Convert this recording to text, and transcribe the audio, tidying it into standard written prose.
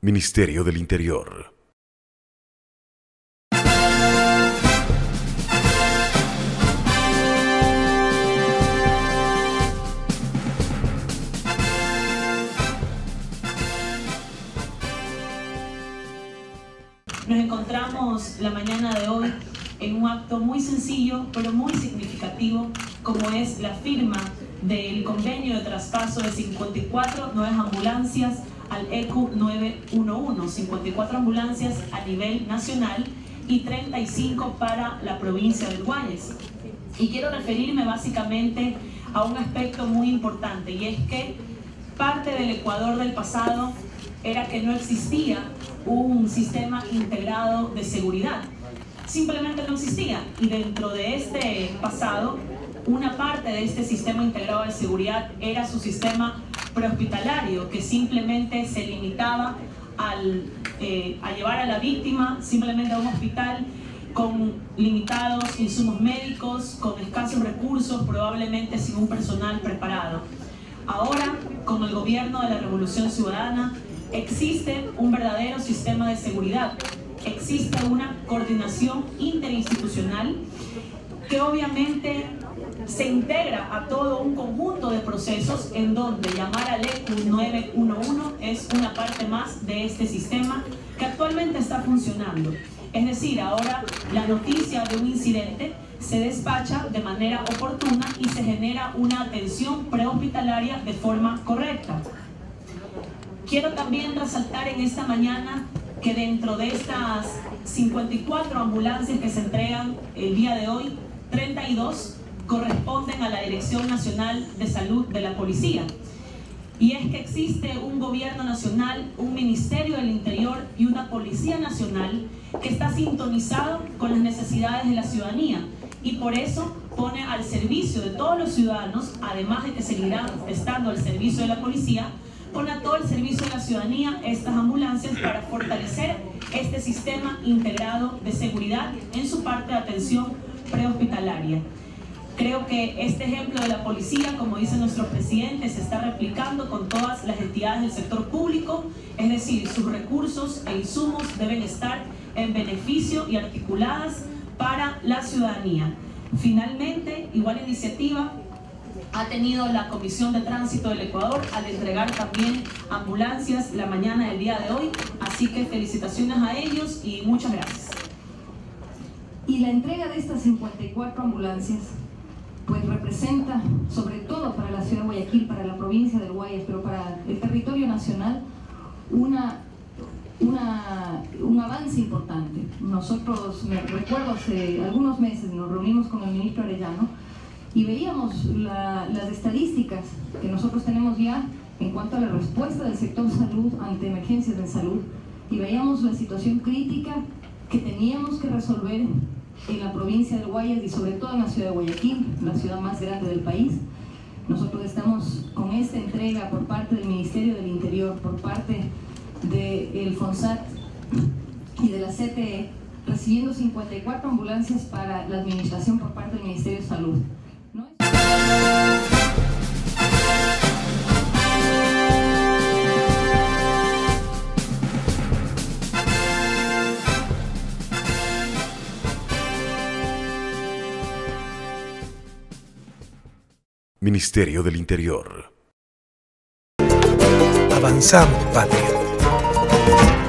Ministerio del Interior. Nos encontramos la mañana de hoy en un acto muy sencillo pero muy significativo, como es la firma del convenio de traspaso de 54 nuevas ambulancias al ECU 911, 54 ambulancias a nivel nacional y 35 para la provincia del Guayas. Y quiero referirme básicamente a un aspecto muy importante, y es que parte del Ecuador del pasado era que no existía un sistema integrado de seguridad. Simplemente no existía, y dentro de este pasado, una parte de este sistema integrado de seguridad era su sistema prehospitalario, que simplemente se limitaba a llevar a la víctima simplemente a un hospital con limitados insumos médicos, con escasos recursos, probablemente sin un personal preparado. Ahora, con el gobierno de la Revolución Ciudadana, existe un verdadero sistema de seguridad, existe una coordinación interinstitucional que obviamente se integra a todo un conjunto de procesos en donde llamar al ECU 911 es una parte más de este sistema que actualmente está funcionando. Es decir, ahora la noticia de un incidente se despacha de manera oportuna y se genera una atención prehospitalaria de forma correcta. Quiero también resaltar en esta mañana que dentro de estas 54 ambulancias que se entregan el día de hoy, 32 corresponden a la Dirección Nacional de Salud de la Policía. Y es que existe un gobierno nacional, un Ministerio del Interior y una Policía Nacional que está sintonizado con las necesidades de la ciudadanía, y por eso pone al servicio de todos los ciudadanos, además de que seguirán estando al servicio de la policía, pone a todo el servicio de la ciudadanía estas ambulancias para fortalecer este sistema integrado de seguridad en su parte de atención prehospitalaria. Creo que este ejemplo de la policía, como dice nuestro presidente, se está replicando con todas las entidades del sector público, es decir, sus recursos e insumos deben estar en beneficio y articuladas para la ciudadanía. Finalmente, igual iniciativa ha tenido la Comisión de Tránsito del Ecuador al entregar también ambulancias la mañana del día de hoy, así que felicitaciones a ellos y muchas gracias. Y la entrega de estas 54 ambulancias pues representa, sobre todo para la ciudad de Guayaquil, para la provincia del Guayas, pero para el territorio nacional, un avance importante. Nosotros, me recuerdo, hace algunos meses nos reunimos con el ministro Arellano y veíamos las estadísticas que nosotros tenemos ya en cuanto a la respuesta del sector salud ante emergencias de salud, y veíamos la situación crítica que teníamos que resolver en la provincia del Guayas y sobre todo en la ciudad de Guayaquil, la ciudad más grande del país. Nosotros estamos con esta entrega por parte del Ministerio del Interior, por parte del FONSAT y de la CTE, recibiendo 54 ambulancias para la administración por parte del Ministerio de Salud. ¿No? Ministerio del Interior. Avanzamos, patria.